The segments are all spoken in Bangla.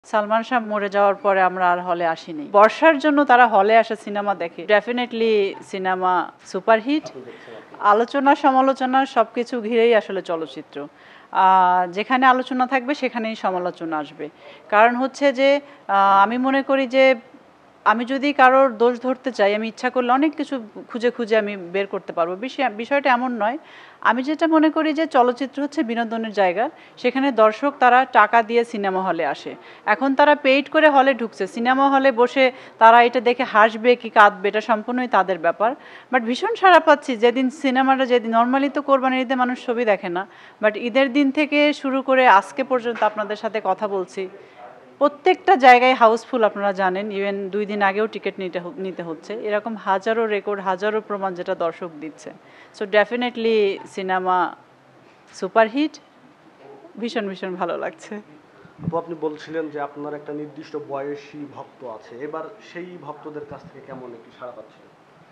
সালমান শাহ মরে যাওয়ার পরে আমরা আর হলে আসিনি। বর্ষার জন্য তারা হলে আসে সিনেমা দেখে। Definitely cinema superhit. আলোচনা সমালোচনা সবকিছু ঘিরেই আসলে চলচ্চিত্র। যেখানে আলোচনা থাকবে সেখানেই সমালোচনা আসবে। কারণ হচ্ছে যে আমি মনে করি যে আমি যদি কারোর দোষ ধরতে চাই, আমি ইচ্ছা করলে অনেক কিছু খুঁজে খুঁজে আমি বের করতে পারবো। বিষয়টা এমন নয়। আমি যেটা মনে করি যে চলচ্চিত্র হচ্ছে বিনোদনের জায়গা। সেখানে দর্শক তারা টাকা দিয়ে সিনেমা হলে আসে। এখন তারা পেইড করে হলে ঢুকছে, সিনেমা হলে বসে তারা এটা দেখে হাসবে কি কাঁদবে এটা সম্পূর্ণই তাদের ব্যাপার। বাট ভীষণ সাড়া পাচ্ছি যেদিন সিনেমাটা, যেদিন নর্মালি তো কোরবানির ঈদে মানুষ ছবি দেখে না, বাট ঈদের দিন থেকে শুরু করে আজকে পর্যন্ত আপনাদের সাথে কথা বলছি, প্রত্যেকটা জায়গায় হাউসফুল। আপনারা জানেন, ইভেন 2 দিন আগেও টিকিট নিতে হচ্ছে। এরকম হাজারো রেকর্ড, হাজারো প্রমাণ যেটা দর্শক দিচ্ছে। So definitely cinema superhit. ভীষণ ভীষণ ভালো লাগছে। আপনি বলছিলেন যে আপনার একটা নির্দিষ্ট বয়সী ভক্ত আছে, এবার সেই ভক্তদের কাছ থেকে কেমন একটি সাড়া পাচ্ছেন?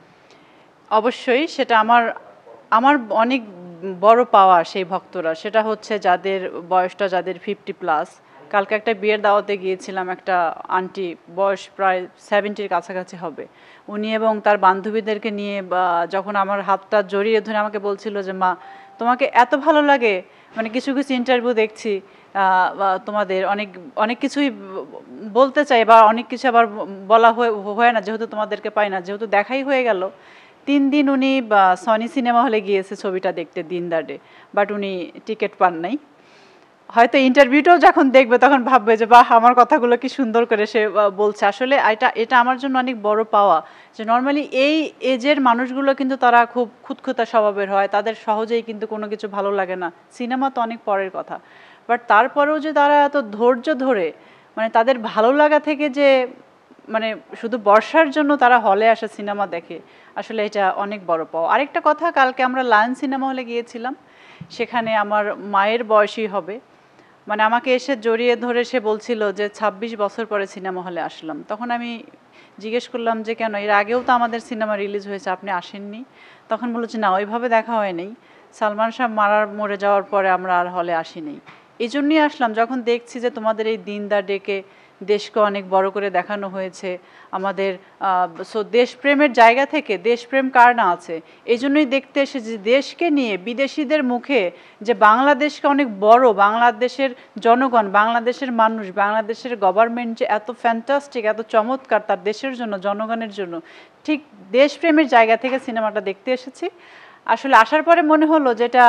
অবশ্যই সেটা আমার অনেক বড় পাওয়া সেই ভক্তরা। সেটা হচ্ছে যাদের বয়সটা, যাদের 50+। কালকে একটা বিয়ের দাওয়াতে গিয়েছিলাম, একটা আন্টি, বয়স প্রায় 70-র কাছাকাছি হবে। উনি এবং তার বান্ধবীদেরকে নিয়ে যখন আমার হাতটা জড়িয়ে ধরে আমাকে বলছিল যে মা তোমাকে এত ভালো লাগে, মানে কিছু কিছু ইন্টারভিউ দেখছি তোমাদের অনেক অনেক কিছুই বলতে চাই, বা অনেক কিছু আবার বলা হয় না, যেহেতু তোমাদেরকে পাই না, যেহেতু দেখাই হয়ে গেল। 3 দিন উনি সনি সিনেমা হলে গিয়েছে ছবিটা দেখতে, দিন দা ডে, বাট উনি টিকিট পান নাই। হয়তো ইন্টারভিউটাও যখন দেখবে তখন ভাববে যে বাহ, আমার কথাগুলো কি সুন্দর করে সে বলছে। আসলে এটা আমার জন্য অনেক বড় পাওয়া যে নর্মালি এই এজের মানুষগুলো কিন্তু তারা খুব খুঁতখুঁতা স্বভাবের হয়, তাদের সহজেই কিন্তু কোনো কিছু ভালো লাগে না। সিনেমা তো অনেক পরের কথা, বাট তারপরেও যে তারা এত ধৈর্য ধরে, মানে তাদের ভালো লাগা থেকে যে, মানে শুধু বর্ষার জন্য তারা হলে আসে সিনেমা দেখে, আসলে এটা অনেক বড় পাওয়া। আরেকটা কথা, কালকে আমরা লায়ন সিনেমা হলে গিয়েছিলাম, সেখানে আমার মায়ের বয়সী হবে, মানে আমাকে এসে জড়িয়ে ধরে সে বলছিল যে 26 বছর পরে সিনেমা হলে আসলাম। তখন আমি জিজ্ঞেস করলাম যে কেন, এর আগেও তো আমাদের সিনেমা রিলিজ হয়েছে, আপনি আসেননি? তখন বলল যে না, ওইভাবে দেখা হয়নি, সালমান শাহ মরে যাওয়ার পরে আমরা আর হলে আসিনি। এই জন্যই আসলাম, যখন দেখছি যে তোমাদের এই দিন দা ডেকে দেশকে অনেক বড় করে দেখানো হয়েছে আমাদের। সো দেশপ্রেমের জায়গা থেকে, দেশপ্রেম কার না আছে, এই জন্যই দেখতে এসেছি দেশকে নিয়ে বিদেশিদের মুখে যে বাংলাদেশকে অনেক বড়, বাংলাদেশের জনগণ, বাংলাদেশের মানুষ, বাংলাদেশের গভর্নমেন্ট যে এত ফ্যান্টাস্টিক, এত চমৎকার তার দেশের জন্য, জনগণের জন্য। ঠিক দেশপ্রেমের জায়গা থেকে সিনেমাটা দেখতে এসেছি। আসলে আসার পরে মনে হলো যেটা,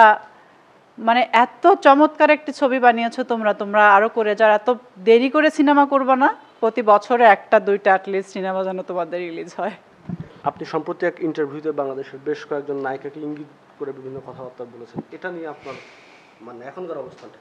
মানে এত চমৎকার একটি ছবি বানিয়েছো তোমরা আরো করে যাও, এত দেরি করে সিনেমা করবে না, প্রতি বছরে 1-2টা অ্যাটলিস্ট সিনেমা যেন তোমাদের রিলিজ হয়। আপনি সম্প্রতি এক ইন্টারভিউতে বাংলাদেশের বেশ কয়েকজন নায়িকাকে ইঙ্গিত করে বিভিন্ন কথাবার্তা বলেছেন, এটা নিয়ে আপনার মানে এখনকার অবস্থানটা?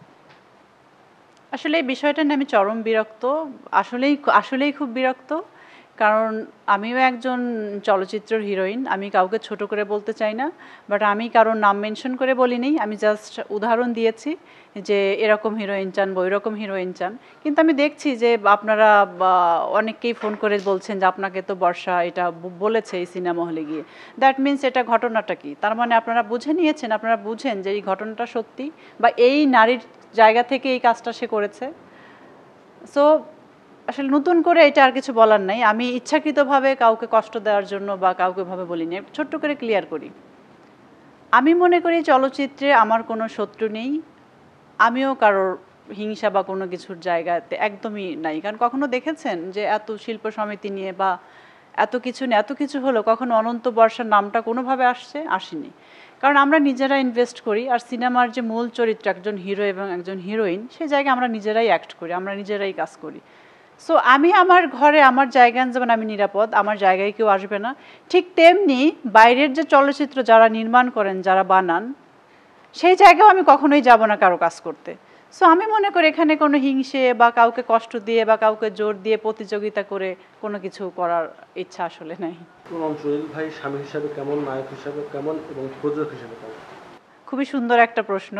আসলে এই বিষয়টা নিয়ে আমি চরম বিরক্ত, আসলেই খুব বিরক্ত। কারণ আমিও একজন চলচ্চিত্রের হিরোইন, আমি কাউকে ছোট করে বলতে চাই না, বাট আমি কারোর নাম মেনশন করে বলিনি, আমি জাস্ট উদাহরণ দিয়েছি যে এরকম হিরোইন চান বা ওইরকম হিরোইন চান। কিন্তু আমি দেখছি যে আপনারা অনেককেই ফোন করে বলছেন যে আপনাকে তো বর্ষা এটা বলেছে এই সিনেমা হলে গিয়ে। দ্যাট মিনস এটা ঘটনাটা কি, তার মানে আপনারা বুঝে নিয়েছেন, আপনারা বুঝেন যে এই ঘটনাটা সত্যি, বা এই নারীর জায়গা থেকে এই কাজটা সে করেছে। সো আসলে নতুন করে এটা আর কিছু বলার নাই। আমি ইচ্ছাকৃতভাবে কাউকে কষ্ট দেওয়ার জন্য বা কাউকে ভাবে বলিনি, ছোট্ট করে ক্লিয়ার করি। আমি মনে করি চলচ্চিত্রে আমার কোনো শত্রু নেই, আমিও কারোর হিংসা বা কোনো কিছুর জায়গাতে একদমই নাই। কারণ কখনো দেখেছেন যে এত শিল্প সমিতি নিয়ে বা এত কিছু নিয়ে এত কিছু হলো, কখনো অনন্ত বর্ষার নামটা কোনোভাবে আসেনি। কারণ আমরা নিজেরা ইনভেস্ট করি, আর সিনেমার যে মূল চরিত্র একজন হিরো এবং একজন হিরোইন, সেই জায়গায় আমরা নিজেরাই অ্যাক্ট করি, আমরা নিজেরাই কাজ করি। সো আমি আমার ঘরে আমার জায়গায় যেমন আমি নিরাপদ, আমার জায়গায় কেউ আসবে না, ঠিক তেমনি বাইরের যে চলচ্চিত্র যারা নির্মাণ করেন, যারা বানান, সেই জায়গাও আমি কখনোই যাব না কারো কাজ করতে। সো আমি মনে করি এখানে কোনো হিংসে বা কাউকে কষ্ট দিয়ে বা কাউকে জোর দিয়ে প্রতিযোগিতা করে কোনো কিছু করার ইচ্ছা আসলে নাই। জহির ভাই স্বামী হিসাবে কেমন, নায়ক হিসাবে কেমন এবং প্রযোজক হিসাবে কেমন? খুবই সুন্দর একটা প্রশ্ন।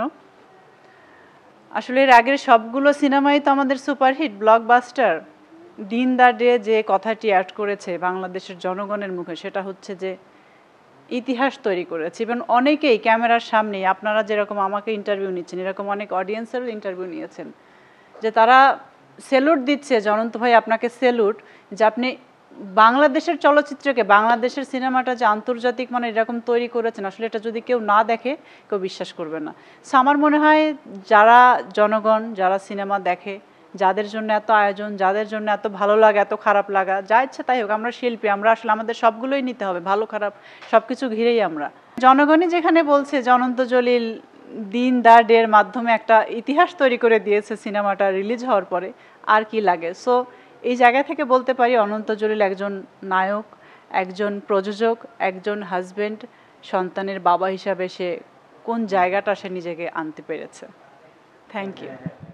আসলে এর আগের সবগুলো সিনেমাই তো আমাদের সুপারহিট, ব্লকবাস্টার। দিন দা ডে যে কথাটি অ্যাড করেছে বাংলাদেশের জনগণের মুখে, সেটা হচ্ছে যে ইতিহাস তৈরি করেছে। ইভেন অনেকেই ক্যামেরার সামনেই, আপনারা যেরকম আমাকে ইন্টারভিউ নিচ্ছেন, এরকম অনেক অডিয়েন্সেরও ইন্টারভিউ নিয়েছেন, যে তারা সেলুট দিচ্ছে যে অনন্ত ভাই আপনাকে সেলুট, যে আপনি বাংলাদেশের চলচ্চিত্রকে, বাংলাদেশের সিনেমাটা যে আন্তর্জাতিক মানে এরকম তৈরি করেছেন, আসলে এটা যদি কেউ না দেখে কেউ বিশ্বাস করবে না। সো আমার মনে হয় যারা জনগণ, যারা সিনেমা দেখে, যাদের জন্য এত আয়োজন, যাদের জন্য এত ভালো লাগা, এত খারাপ লাগা, যা ইচ্ছে তাই হোক, আমরা শিল্পী, আমরা আসলে আমাদের সবগুলোই নিতে হবে, ভালো খারাপ সব কিছু ঘিরেই আমরা। জনগণই যেখানে বলছে যে অনন্ত জলিল দিন দা ডের মাধ্যমে একটা ইতিহাস তৈরি করে দিয়েছে সিনেমাটা রিলিজ হওয়ার পরে, আর কি লাগে। সো এই জায়গা থেকে বলতে পারি অনন্ত জলিল একজন নায়ক, একজন প্রযোজক, একজন হাজবেন্ড, সন্তানের বাবা হিসাবে সে কোন জায়গাটা সে নিজেকে আনতে পেরেছে। Thank you.